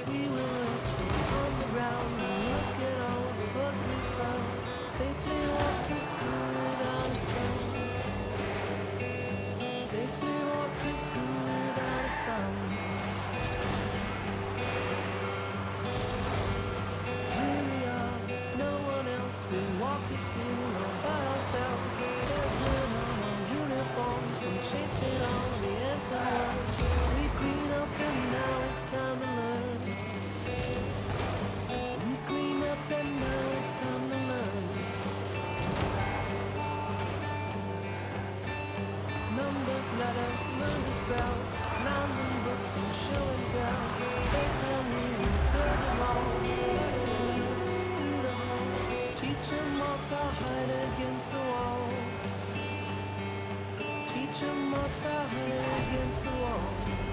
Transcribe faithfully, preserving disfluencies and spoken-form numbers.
We were resting on the ground and look at all the bugs we found. Safely walked to school without a sound. Safely walked to school without a sound. Here we are, no one else. We walk to school all by ourselves. There's blood on our uniforms from chasing all the ants and worms. We clean up and now it's time to learn. We clean up and now it's time to learn. Numbers, letters, learn to spell. Nouns and books and show and tell. They tell me we've heard them all. Back to class, through the hall. Teacher marks our hide against the wall. Teacher marks our hide against the wall.